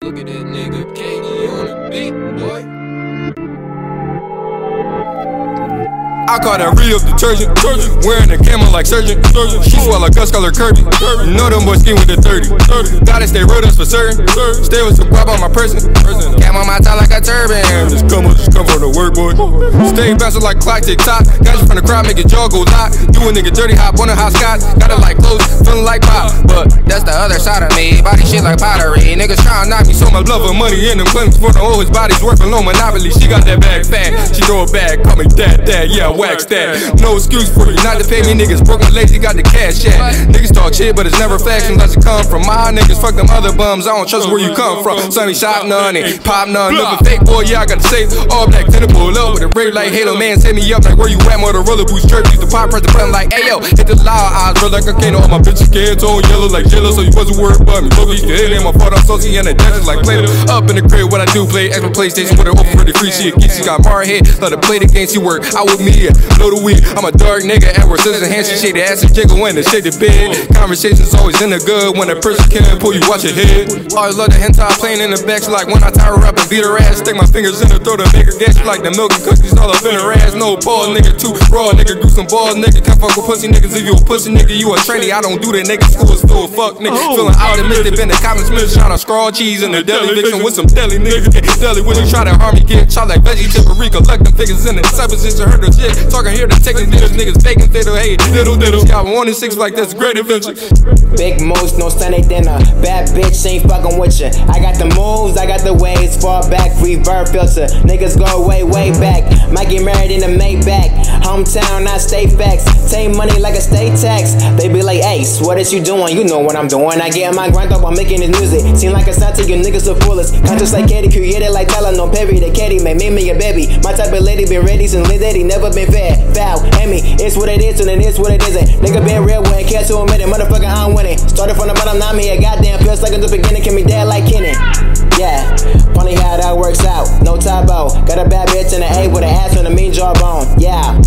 Look at that nigga Katie on the beat, boy. I call that real detergent, wearing a camo like surgeon. She swell like Gus, call her Kirby. You know them boys scheme with the 30. Gotta stay real, that's for certain. Stay with some guap on my person. Cam on my top like a turban. Just come from the work, boy. Stay bouncing like clock, tick tock. Guys from the crowd make your jaw go lock. Do a nigga dirty hop on the hot scotch. Got it like clothes, feeling like pop. But that's the other side of me. Body shit like pottery. Niggas tryna knock me, so much love and money in them claims for the whole his body's worth no monopoly. She got that bag fat. She throw it back, call me dad, yeah. Wax that. No excuse for you not to pay me, niggas broke and lazy, got the cash at. Niggas talk shit, but it's never facts unless it come from my niggas. Fuck them other bums, I don't trust where you come from. Sonny shot none and pop none. Looking fake boy, yeah, I gotta say all black to the pull up with a ray like Halo. Man, set me up like where you at, Motorola boost church. Used to pop, press the button like ayo. Hit the loud eyes, real like a Kano. All my bitches kids on yellow like jello, so you wasn't worried about me. Look, you can hit him, my part, I'm salty and the dances like Play-Doh. Up in the crib, what I do, play extra PlayStation with her open for the free shit. She got Mar head, let her play the game, she work out with me, yeah. Know the weed. I'm a dark nigga, Edward Scissors hands, she shake the ass and jiggle when they shake the bed. Conversations always in the good when a person can't pull you, watch your head. Always love the hentai playing in the back, she like when I tie her up and beat her ass. Stick my fingers in her throat to make her gas, she like the milk and cookies all up in her ass. No pause, nigga, too raw, nigga, do some balls, nigga. Can't fuck with pussy niggas if you a pussy nigga, you a trainee. I don't do that, nigga, school is full of fuck, nigga. Feeling optimistic, been the comments, trying to scrawl cheese in the deli, mixing with some deli niggas. Deli when you try to harm me, get shot like veggie tip, collect them figures in the supposition, heard the shit, talking here to take them niggas faking fiddle, hey, diddle. Yeah, 1 and 6 like that's a great adventure. Big moves, no Sunday dinner. Bad bitch ain't fucking with ya. I got the moves, I got the waves. Fall back, reverb filter. Niggas go way back. Might get married in a Maybach. Hometown, I stay facts. Take money like a state tax. They be like, Ace, what is you doing? You know what I'm doing. I get my grind up on making this music. Seem like a son to you niggas the fullest. Conscious like Katie, created like Tyler, no Perry. The Katie made me a baby. My type of lady been ready since Liz Eddie. Never been fair, foul, Amy. It's what it is, and it is what it isn't. Nigga been real, wouldn't care to admit it. Motherfucker, I'm winning. Started from the bottom, not me. A goddamn feels like in the beginning. Can be dead like Kenny. Yeah, funny how that works out. No typo. Got a bad bitch in the A with an ass on a mean jawbone. Yeah.